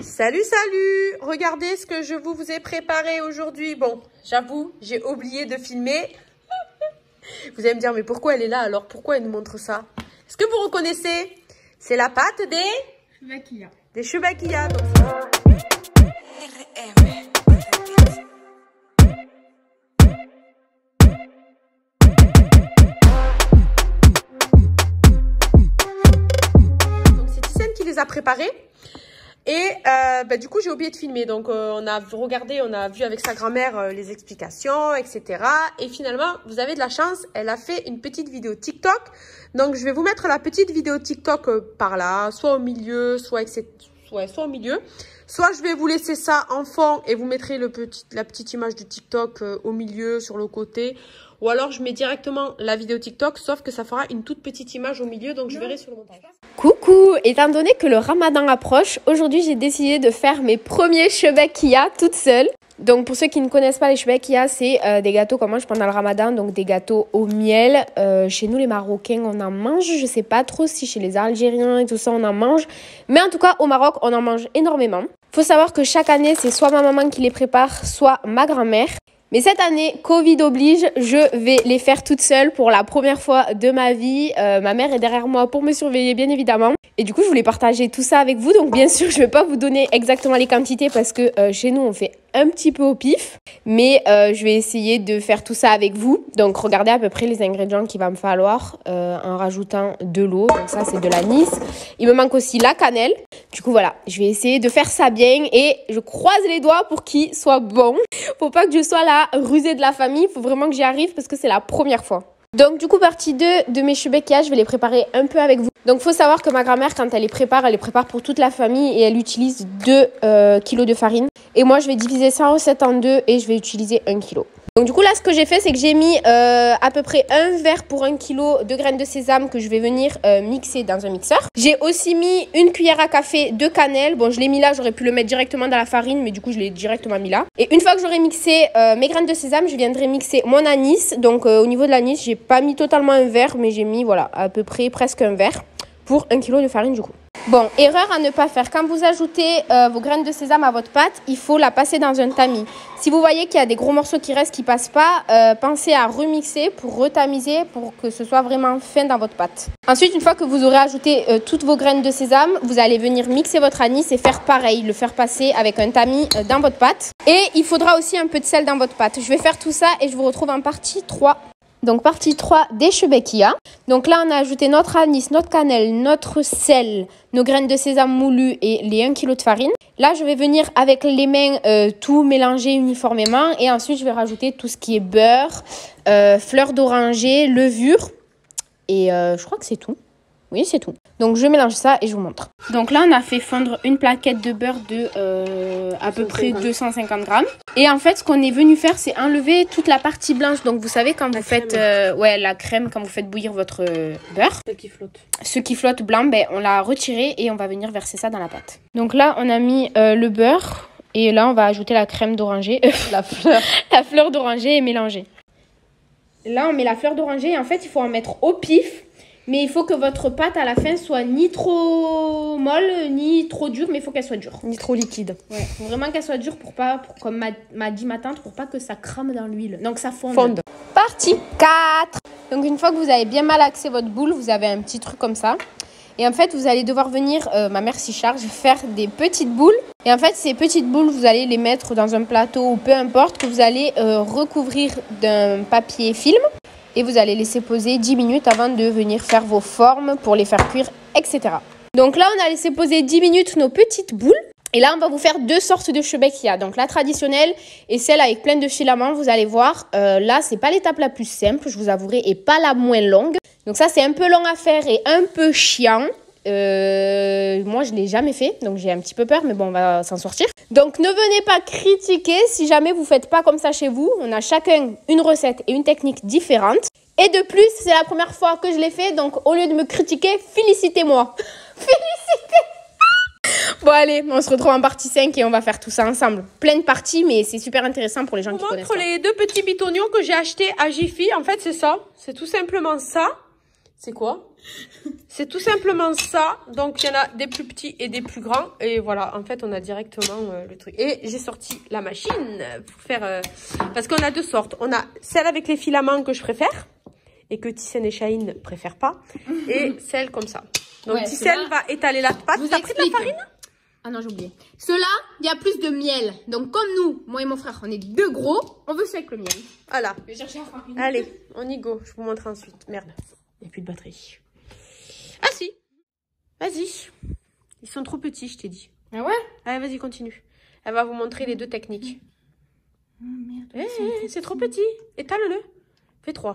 Salut, salut! Regardez ce que je vous ai préparé aujourd'hui. Bon, j'avoue, j'ai oublié de filmer. Vous allez me dire, mais pourquoi elle est là alors? Pourquoi elle nous montre ça? Est-ce que vous reconnaissez? C'est la pâte des... Choubakia. Des choubakia. Donc c'est Tissane qui les a préparés. Et du coup, j'ai oublié de filmer. Donc, on a regardé, on a vu avec sa grand-mère les explications, etc. Et finalement, vous avez de la chance, elle a fait une petite vidéo TikTok. Donc, je vais vous mettre la petite vidéo TikTok par là, soit au milieu, soit au milieu. Soit je vais vous laisser ça en fond et vous mettrez la petite image du TikTok au milieu, sur le côté. Ou alors, je mets directement la vidéo TikTok, sauf que ça fera une toute petite image au milieu. Donc, je verrai sur le montage. Coucou! Étant donné que le ramadan approche, aujourd'hui j'ai décidé de faire mes premiers choubakia toute seule. Donc pour ceux qui ne connaissent pas les choubakia, c'est des gâteaux qu'on mange pendant le ramadan, donc des gâteaux au miel. Chez nous les Marocains on en mange, je sais pas trop si chez les Algériens et tout ça on en mange. Mais en tout cas au Maroc on en mange énormément. Faut savoir que chaque année c'est soit ma maman qui les prépare, soit ma grand-mère. Mais cette année, Covid oblige, je vais les faire toute seule pour la première fois de ma vie. Ma mère est derrière moi pour me surveiller, bien évidemment. Et du coup, je voulais partager tout ça avec vous. Donc, bien sûr, je ne vais pas vous donner exactement les quantités parce que chez nous, on fait un petit peu au pif. Mais je vais essayer de faire tout ça avec vous. Donc, regardez à peu près les ingrédients qu'il va me falloir en rajoutant de l'eau. Donc, ça, c'est de l'anis. Il me manque aussi la cannelle. Du coup, voilà, je vais essayer de faire ça bien et je croise les doigts pour qu'il soit bon. Faut pas que je sois la rusée de la famille. Faut vraiment que j'y arrive parce que c'est la première fois. Donc, du coup, partie 2 de mes choubakia, je vais les préparer un peu avec vous. Donc, faut savoir que ma grand-mère, quand elle les prépare pour toute la famille et elle utilise 2 kilos de farine. Et moi, je vais diviser sa recette en 2 et je vais utiliser 1 kilo. Donc du coup là ce que j'ai fait c'est que j'ai mis à peu près un verre pour 1 kilo de graines de sésame que je vais venir mixer dans un mixeur. J'ai aussi mis une cuillère à café de cannelle. Bon je l'ai mis là, j'aurais pu le mettre directement dans la farine mais du coup je l'ai directement mis là. Et une fois que j'aurai mixé mes graines de sésame, je viendrai mixer mon anis. Donc au niveau de l'anis j'ai pas mis totalement un verre mais j'ai mis voilà à peu près presque un verre pour 1 kilo de farine du coup. Bon, erreur à ne pas faire. Quand vous ajoutez vos graines de sésame à votre pâte, il faut la passer dans un tamis. Si vous voyez qu'il y a des gros morceaux qui restent, qui ne passent pas, pensez à remixer pour retamiser pour que ce soit vraiment fin dans votre pâte. Ensuite, une fois que vous aurez ajouté toutes vos graines de sésame, vous allez venir mixer votre anis et faire pareil, le faire passer avec un tamis dans votre pâte. Et il faudra aussi un peu de sel dans votre pâte. Je vais faire tout ça et je vous retrouve en partie 3. Donc partie 3 des choubakia. Donc là on a ajouté notre anis, notre cannelle, notre sel, nos graines de sésame moulues et les 1 kg de farine. Là je vais venir avec les mains tout mélanger uniformément et ensuite je vais rajouter tout ce qui est beurre, fleur d'oranger, levure et je crois que c'est tout. Oui, c'est tout. Donc, je mélange ça et je vous montre. Donc là, on a fait fondre une plaquette de beurre de à peu près 250 grammes. Et en fait, ce qu'on est venu faire, c'est enlever toute la partie blanche. Donc, vous savez, quand vous faites la crème, quand vous faites bouillir votre beurre. Ce qui flotte. Ce qui flotte blanc, on l'a retiré et on va venir verser ça dans la pâte. Donc là, on a mis le beurre. Et là, on va ajouter la crème d'oranger. La fleur. La fleur d'oranger et mélanger. Là, on met la fleur d'oranger et en fait, il faut en mettre au pif. Mais il faut que votre pâte à la fin soit ni trop molle, ni trop dure, mais il faut qu'elle soit dure. Ni trop liquide. Ouais, faut vraiment qu'elle soit dure comme m'a dit ma tante, pour pas que ça crame dans l'huile. Donc ça fonde. Partie 4. Donc une fois que vous avez bien malaxé votre boule, vous avez un petit truc comme ça. Et en fait, vous allez devoir venir, ma mère s'y charge, faire des petites boules. Et en fait, ces petites boules, vous allez les mettre dans un plateau ou peu importe, que vous allez recouvrir d'un papier film. Et vous allez laisser poser 10 minutes avant de venir faire vos formes pour les faire cuire, etc. Donc là, on a laissé poser 10 minutes nos petites boules. Et là, on va vous faire 2 sortes de choubakia. Donc la traditionnelle et celle avec plein de filaments, vous allez voir. Là, c'est pas l'étape la plus simple, je vous avouerai, et pas la moins longue. Donc ça, c'est un peu long à faire et un peu chiant. Moi je l'ai jamais fait donc j'ai un petit peu peur mais bon on va s'en sortir. Donc ne venez pas critiquer si jamais vous faites pas comme ça chez vous. On a chacun une recette et une technique différente et de plus c'est la première fois que je l'ai fait donc au lieu de me critiquer félicitez-moi. Félicitez. Bon allez on se retrouve en partie 5 et on va faire tout ça ensemble. Plein de parties mais c'est super intéressant pour les gens qui connaissent. Je vous montre les 2 petits bitognons que j'ai achetés à Jiffy. En fait c'est ça, c'est tout simplement ça. c'est quoi? C'est tout simplement ça. Donc, il y en a des plus petits et des plus grands. Et voilà, en fait, on a directement le truc. Et j'ai sorti la machine pour faire... parce qu'on a deux sortes. On a celle avec les filaments que je préfère et que Thyssen et Chahine ne préfèrent pas. Et celle comme ça. Donc, ouais, Thyssen va étaler la pâte. T'as pris de la farine? Ah non, j'ai oublié. Ceux-là, il y a plus de miel. Donc, comme nous, moi et mon frère, on est deux gros, on veut ça avec le miel. Voilà. Je vais chercher la farine. Allez, on y go. Je vous montre ensuite. Merde, il n'y a plus de batterie. Ah si. Vas-y. Ils sont trop petits, je t'ai dit. Ah ouais? Allez, vas-y, continue. Elle va vous montrer les deux techniques. Oh merde. C'est trop petit. Étale-le. Fais 3.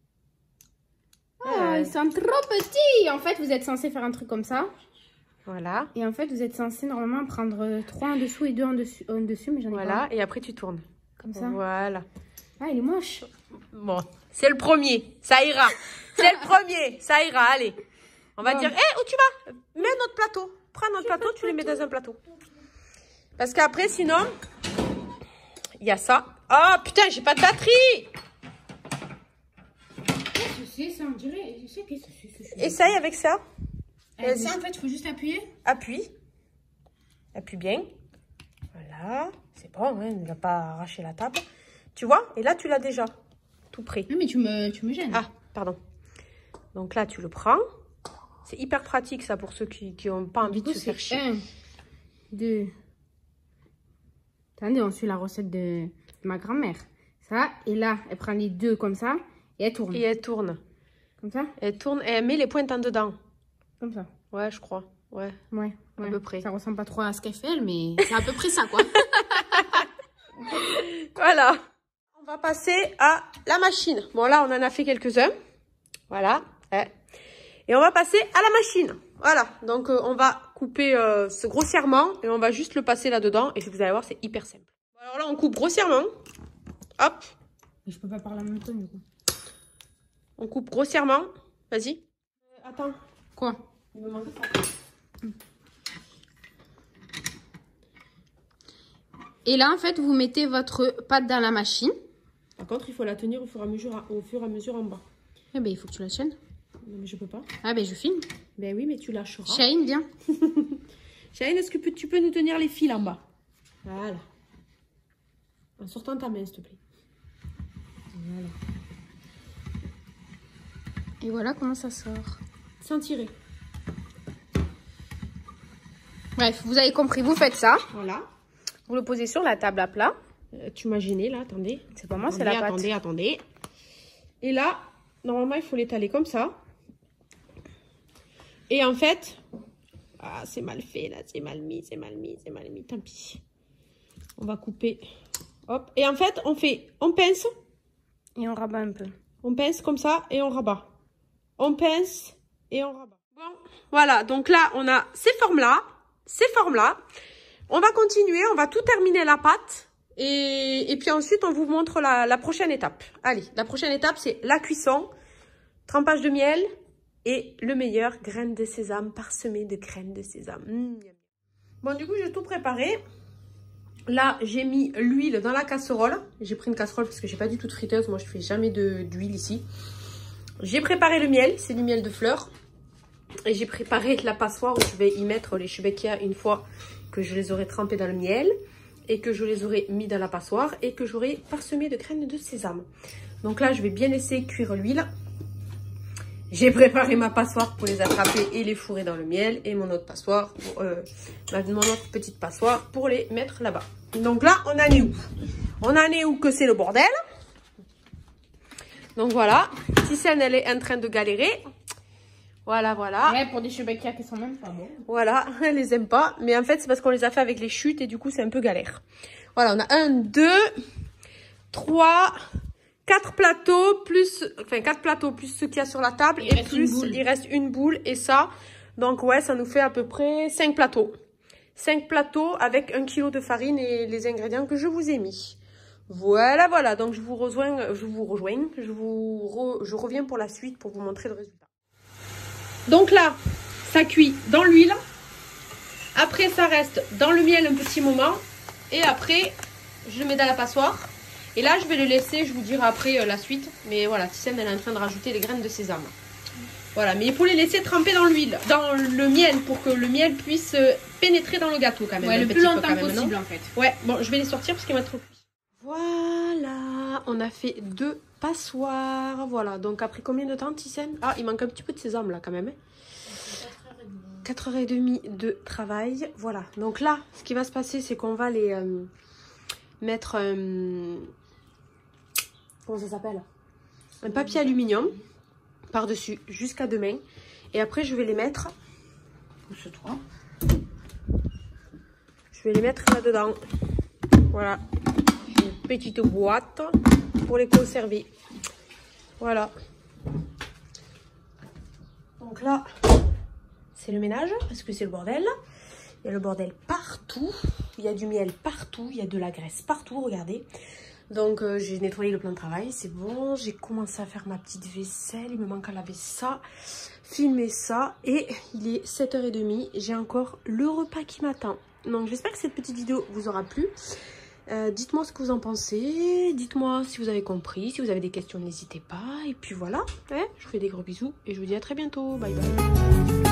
Ah, ils sont trop petits. En fait, vous êtes censé faire un truc comme ça. Voilà. Et en fait, vous êtes censé normalement prendre 3 en dessous et 2 en dessus, mais j'en ai pas. Voilà, et après tu tournes. Comme ça. Voilà. Ah, il est moche. Bon, c'est le premier, ça ira. C'est le premier, ça ira, allez. On va dire, hé, où tu vas? Mets notre plateau. Prends notre plateau, tu les mets dans un plateau. Parce qu'après, sinon, il y a ça. Oh, putain, j'ai pas de batterie. Ça, on dirait. Essaye avec ça. Ça, en fait, il faut juste appuyer. Appuie. Appuie bien. Voilà. C'est bon, hein, il ne va pas arracher la table. Tu vois? Et là, tu l'as déjà. Tout prêt. Oui, mais tu me gênes. Ah, pardon. Donc là, tu le prends. C'est hyper pratique, ça, pour ceux qui n'ont pas envie de se faire chier. 1, 2. Attendez, on suit la recette de ma grand-mère. Ça, et là, elle prend les deux comme ça et elle tourne. Et elle tourne. Comme ça? Elle tourne et elle met les pointes en dedans. Comme ça. Ouais, je crois. Ouais. Ouais. À peu près. Ça ressemble pas trop à ce qu'elle fait, mais c'est à peu près ça, quoi. Voilà. On va passer à la machine. Bon, là, on en a fait quelques-uns. Voilà. Et on va passer à la machine. Voilà. Donc, on va couper ce grossièrement et on va juste le passer là-dedans. Et vous allez voir, c'est hyper simple. Alors là, on coupe grossièrement. Hop. Mais je peux pas parler en même temps, du coup. On coupe grossièrement. Vas-y. Attends. Quoi? Il me manque ça. Et là, en fait, vous mettez votre pâte dans la machine. Par contre, il faut la tenir au fur et à mesure en bas. Eh ben, il faut que tu la tiennes. Non, mais je peux pas. Ah ben, je filme. Ben oui, mais tu lâcheras. Chahine, viens. Chahine, est-ce que tu peux nous tenir les fils en bas? Voilà. En sortant ta main, s'il te plaît. Voilà. Et voilà comment ça sort. Sans tirer. Bref, vous avez compris, vous faites ça. Voilà. Vous le posez sur la table à plat. Tu m'as gêné là, attendez. C'est pas moi, c'est la pâte. Attendez. Et là, normalement, il faut l'étaler comme ça. Et en fait, ah, c'est mal fait là, c'est mal mis, tant pis. On va couper. Hop. Et en fait, on pince. Et on rabat un peu. On pince comme ça et on rabat. On pince et on rabat. Bon, voilà. Donc là, on a ces formes-là. On va continuer, on va tout terminer la pâte. Et puis ensuite, on vous montre la prochaine étape. Allez, la prochaine étape, c'est la cuisson. Trempage de miel et le meilleur, graines de sésame parsemées de graines de sésame. Bon, du coup, j'ai tout préparé. Là, j'ai mis l'huile dans la casserole. J'ai pris une casserole parce que j'ai pas du tout de friteuse. Moi, je fais jamais d'huile ici. J'ai préparé le miel, c'est du miel de fleurs. Et j'ai préparé la passoire où je vais y mettre les Chebeckia une fois que je les aurai trempés dans le miel. Et que je les aurai mis dans la passoire. Et que j'aurai parsemé de graines de sésame. Donc là, je vais bien laisser cuire l'huile. J'ai préparé ma passoire pour les attraper et les fourrer dans le miel. Et mon autre passoire, mon autre petite passoire pour les mettre là-bas. Donc là, on en est où? On en est où que c'est le bordel? Donc voilà, Thyssen, elle est en train de galérer. Voilà. Ouais, pour des Chebeckia qui sont même pas bons. Voilà, elle les aime pas. Mais en fait, c'est parce qu'on les a fait avec les chutes et du coup, c'est un peu galère. Voilà, on a 1, 2, 3, 4 plateaux plus... Enfin, 4 plateaux plus ce qu'il y a sur la table. Et plus, il reste une boule et ça. Donc ouais, ça nous fait à peu près 5 plateaux. 5 plateaux avec 1 kg de farine et les ingrédients que je vous ai mis. Voilà. Donc je reviens pour la suite pour vous montrer le résultat. Donc là, ça cuit dans l'huile. Après, ça reste dans le miel un petit moment. Et après, je le mets dans la passoire. Et là, je vais le laisser, je vous dirai après la suite. Mais voilà, Thyssen, elle est en train de rajouter les graines de sésame. Voilà, mais il faut les laisser tremper dans l'huile, dans le miel, pour que le miel puisse pénétrer dans le gâteau quand même. Ouais, le plus longtemps possible en fait. Ouais, bon, je vais les sortir parce qu'ils vont être cuits. Voilà, on a fait 2 passoires. Voilà, donc après combien de temps, Tissène? Ah, il manque un petit peu de sésame là quand même. 4h30 de travail. Voilà, donc là, ce qui va se passer, c'est qu'on va les mettre... comment ça s'appelle? Un papier aluminium par-dessus jusqu'à demain. Et après, je vais les mettre... Pousse-toi. Je vais les mettre là-dedans. Voilà. Une petite boîte pour les conserver. Voilà. Donc là, c'est le ménage parce que c'est le bordel. Il y a le bordel partout. Il y a du miel partout. Il y a de la graisse partout. Regardez. Donc j'ai nettoyé le plan de travail. C'est bon. J'ai commencé à faire ma petite vaisselle. Il me manque à laver ça. Filmer ça. Et il est 7h30. J'ai encore le repas qui m'attend. Donc j'espère que cette petite vidéo vous aura plu. Dites-moi ce que vous en pensez. Dites-moi si vous avez compris. Si vous avez des questions, n'hésitez pas. Et puis voilà. Je vous fais des gros bisous. Et je vous dis à très bientôt. Bye bye.